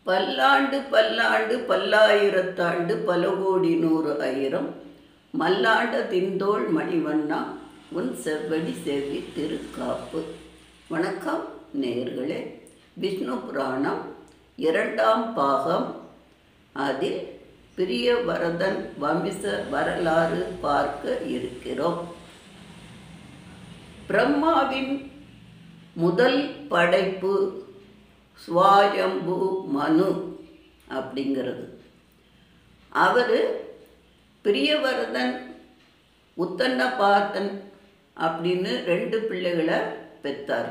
பல்லாண்டு பல்லாண்டு பல்லாயிரத்தாண்டு பல கோடி நூறு ஆயிரம் மல்லாண்ட தின்தோள் மணிவண்ணா உன் செவ்வடி செவ்வி திருக்காப்பு. வணக்கம் நேயர்களே. விஷ்ணு புராணம் 2ஆம் பாகம். அதில் பிரியவரதன் வம்ச வரலாறு பார்க்க இருக்கிறோம். பிரம்மாவின் முதல் படைப்பு ஸ்வாயம்பு மனு அப்படிங்கிறது. அவர் பிரியவரதன் உத்தண்டபாதன் அப்படின்னு 2 பிள்ளைகளை பெற்றார்.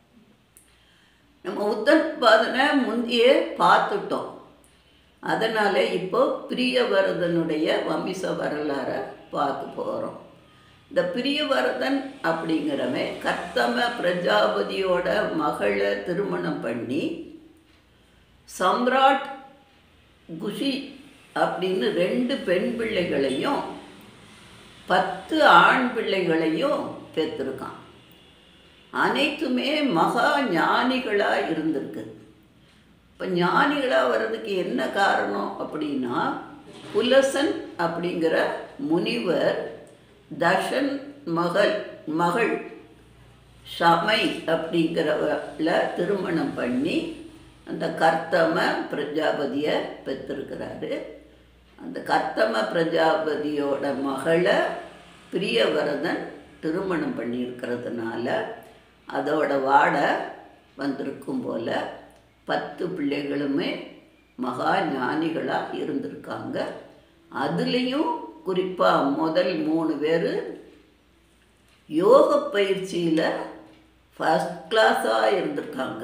நம்ம உத்தண்டபாதனை முந்தையே பார்த்துட்டோம். அதனால் இப்போ பிரியவரதனுடைய வம்ச வரலாறை பார்க்க போகிறோம். இந்த பிரியவரதன் அப்படிங்கிறவன் கர்த்தம பிரஜாபதியோட மகளை திருமணம் பண்ணி சம்ராட் குஷி அப்படின்னு 2 பெண் பிள்ளைகளையும் 10 ஆண் பிள்ளைகளையும் பெற்றிருக்கான். அனைத்துமே மகா ஞானிகளாக இருந்திருக்கு. இப்போ ஞானிகளாக வர்றதுக்கு என்ன காரணம் அப்படின்னா, புலசன் அப்படிங்கிற முனிவர் தஷன் மகள் ஷமை அப்படிங்கிறவளை திருமணம் பண்ணி அந்த கர்த்தம பிரஜாபதியை பெற்றிருக்கிறாரு. அந்த கர்த்தம பிரஜாபதியோட மகளை பிரியவரதன் திருமணம் பண்ணியிருக்கிறதுனால அதோட வாடை வந்திருக்கும் போல் 10 பிள்ளைகளுமே மகா ஞானிகளாக இருந்திருக்காங்க. அதுலேயும் குறிப்பாக முதல் 3 பேர் யோக பயிற்சியில் ஃபஸ்ட் கிளாஸாக இருந்திருக்காங்க.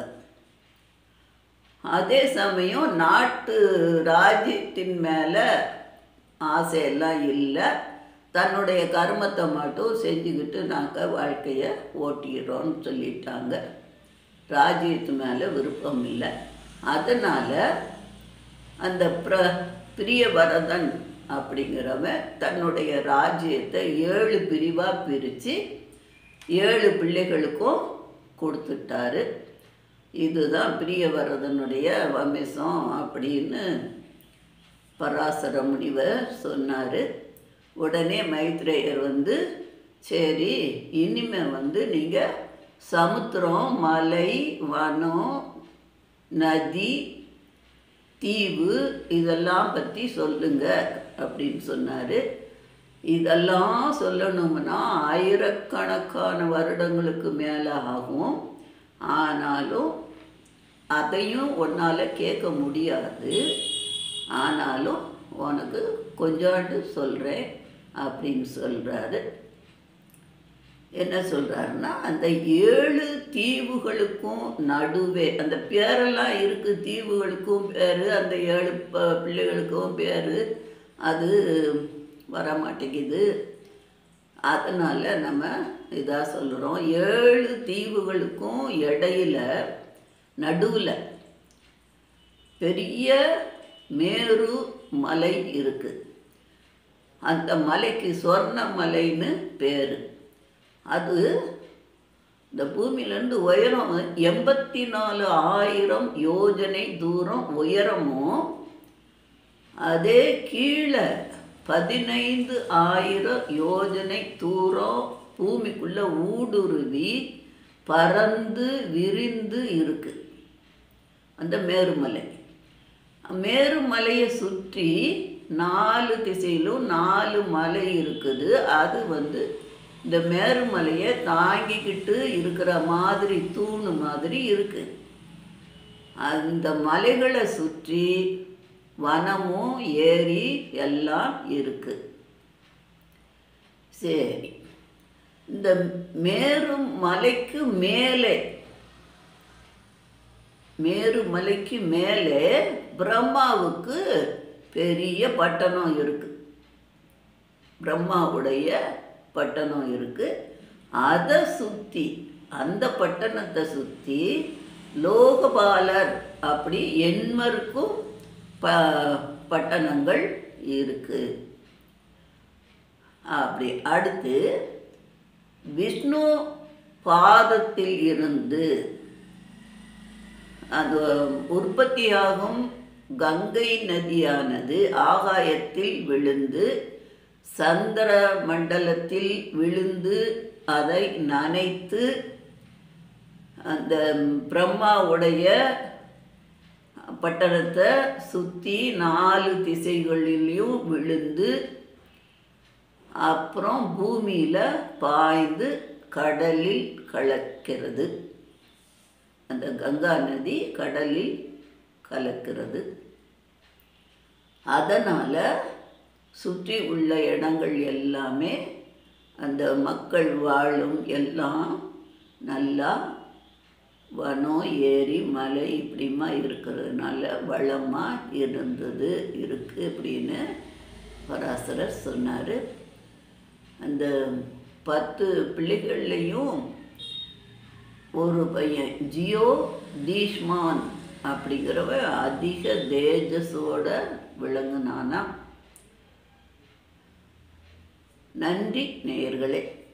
அதே சமயம் நாட்டு ராஜ்யத்தின் மேலே ஆசையெல்லாம் இல்லை. தன்னுடைய கர்மத்தை மட்டும் செஞ்சுக்கிட்டு நாங்கள் வாழ்க்கையை ஓட்டிக்கிறோன்னு சொல்லிட்டாங்க. ராஜ்யத்து மேலே விருப்பம் இல்லை. அதனால் அந்த பிரியவரதன் அப்படிங்கிறவன் தன்னுடைய ராஜ்யத்தை 7 பிரிவாக பிரித்து 7 பிள்ளைகளுக்கும் கொடுத்துட்டாரு. இதுதான் பிரியவரதனுடைய வம்சம் அப்படின்னு பராசர முனிவர் சொன்னார். உடனே மைத்ரேயர் சரி இனிமேல் நீங்கள் சமுத்திரம், மலை, வனம், நதி, தீவு இதெல்லாம் பற்றி சொல்லுங்க அப்படின்னு சொன்னார். இதெல்லாம் சொல்லணும்னா ஆயிரக்கணக்கான வருடங்களுக்கு மேலே ஆகும். ஆனாலும் அதையும் உன்னால் கேட்க முடியாது. ஆனாலும் உனக்கு கொஞ்சோண்டு சொல்கிறேன் அப்படின்னு சொல்கிறாரு. என்ன சொல்கிறாருன்னா, அந்த 7 தீவுகளுக்கும் நடுவே அந்த பேரெல்லாம் இருக்குது. தீவுகளுக்கும் பேர், அந்த 7 பிள்ளைகளுக்கும் பேர் அது வரமாட்டேங்குது. அதனால் நம்ம இதாக சொல்கிறோம். 7 தீவுகளுக்கும் இடையில நடுவில் பெரிய மேரு மலை இருக்குது. அந்த மலைக்கு சொர்ண மலைன்னு பேர். அது இந்த பூமியிலேருந்து உயரம் 84,000 யோஜனை தூரம் உயரமும், அதே கீழே 15,000 யோஜனை தூரம் பூமிக்குள்ளே ஊடுருவி பறந்து விரிந்து இருக்குது அந்த மேருமலை. மேருமலையை சுற்றி 4 திசையிலும் 4 மலை இருக்குது. அது இந்த மேருமலையை தாங்கிக்கிட்டு இருக்கிற மாதிரி தூணு மாதிரி இருக்குது. அந்த மலைகளை சுற்றி வனமும் ஏரி எல்லாம் இருக்குது. சரி, இந்த மேருமலைக்கு மேலே பிரம்மாவுக்கு பெரிய பட்டணம் இருக்குது. பிரம்மாவுடைய பட்டணம் இருக்குது. அதை சுற்றி, அந்த பட்டணத்தை சுற்றி லோகபாலர் அப்படி 80க்கும் பட்டணங்கள் இருக்குது. அப்படி அடுத்து விஷ்ணு பாதத்தில் இருந்து அது உற்பத்தியாகும் கங்கை நதியானது ஆகாயத்தில் விழுந்து சந்திர மண்டலத்தில் விழுந்து அதை நனைத்து அந்த பிரம்மாவுடைய பட்டணத்தை சுற்றி 4 திசைகளிலையும் விழுந்து அப்புறம் பூமியில் பாய்ந்து கடலில் கலக்கிறது. அந்த கங்கா நதி கடலில் கலக்கிறது. அதனால் சுற்றி உள்ள இடங்கள் எல்லாமே அந்த மக்கள் வாழும் எல்லாம் நல்லா வனம் ஏரி மலை இப்படிமா இருக்கிறதுனால வளமாக இருக்குது அப்படின்னு பராசரர் சொன்னார். அந்த 10 பிள்ளைகள்லையும் ஒரு பையன் ஜியோ தீஷ்மான் அப்படிங்கிறவ அதிக தேஜஸோட விளங்குனானா. நன்றி நேயர்களே.